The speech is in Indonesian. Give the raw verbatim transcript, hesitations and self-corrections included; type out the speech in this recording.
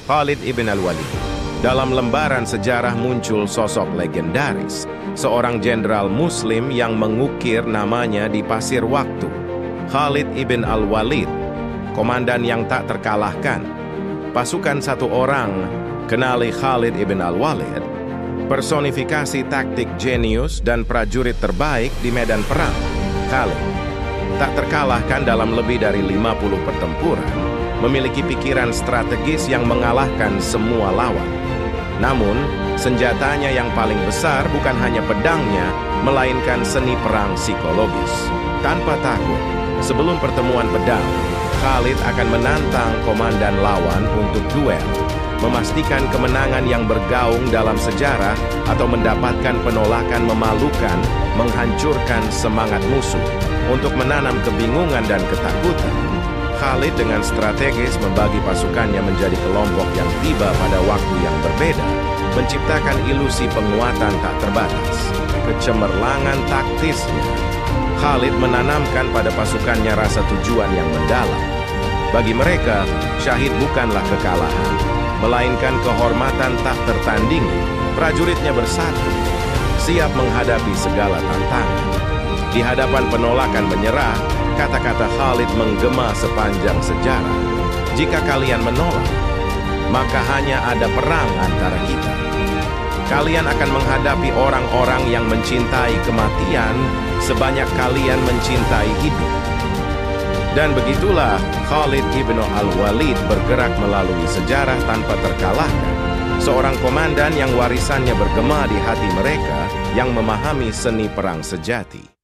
Khalid ibn al-Walid. Dalam lembaran sejarah muncul sosok legendaris, seorang jenderal Muslim yang mengukir namanya di pasir waktu. Khalid ibn al-Walid, komandan yang tak terkalahkan. Pasukan satu orang, kenali Khalid ibn al-Walid, personifikasi taktik jenius dan prajurit terbaik di medan perang. Khalid tak terkalahkan dalam lebih dari lima puluh pertempuran, memiliki pikiran strategis yang mengalahkan semua lawan. Namun, senjatanya yang paling besar bukan hanya pedangnya, melainkan seni perang psikologis. Tanpa takut, sebelum pertemuan pedang, Khalid akan menantang komandan lawan untuk duel, memastikan kemenangan yang bergaung dalam sejarah atau mendapatkan penolakan memalukan, menghancurkan semangat musuh. Untuk menanam kebingungan dan ketakutan, Khalid dengan strategis membagi pasukannya menjadi kelompok yang tiba pada waktu yang berbeda, menciptakan ilusi penguatan tak terbatas. Kecemerlangan taktisnya, Khalid menanamkan pada pasukannya rasa tujuan yang mendalam. Bagi mereka, syahid bukanlah kekalahan, melainkan kehormatan tak tertandingi. Prajuritnya bersatu, siap menghadapi segala tantangan. Di hadapan penolakan menyerah, kata-kata Khalid menggema sepanjang sejarah. Jika kalian menolak, maka hanya ada perang antara kita. Kalian akan menghadapi orang-orang yang mencintai kematian sebanyak kalian mencintai hidup. Dan begitulah Khalid ibn al-Walid bergerak melalui sejarah tanpa terkalahkan. Seorang komandan yang warisannya bergema di hati mereka yang memahami seni perang sejati.